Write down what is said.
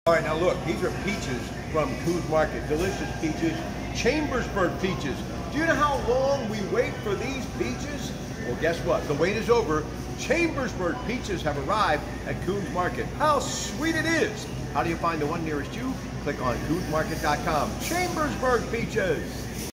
All right, now look, these are peaches from Kuhn's Market. Delicious peaches, Chambersburg peaches. Do you know how long we wait for these peaches? Well, guess what? The wait is over. Chambersburg peaches have arrived at Kuhn's Market. How sweet it is! How do you find the one nearest you? Click on KuhnsMarket.com. Chambersburg peaches!